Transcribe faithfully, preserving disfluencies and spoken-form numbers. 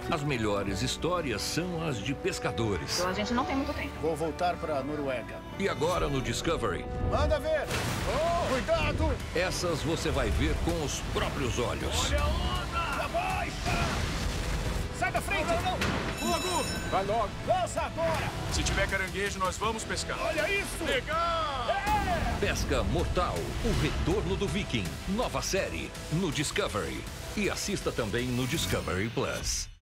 As melhores histórias são as de pescadores. Então a gente não tem muito tempo. Vou voltar pra Noruega. E agora no Discovery, Manda ver! Oh, cuidado! essas você vai ver com os próprios olhos. Olha a onda! Abaixa! Sai da frente! Não, não, não! Fogo! Vai logo. Lança agora! Se tiver caranguejo, nós vamos pescar. Olha isso! Legal! É! Pesca Mortal, o retorno do Viking. Nova série no Discovery. E assista também no Discovery Plus.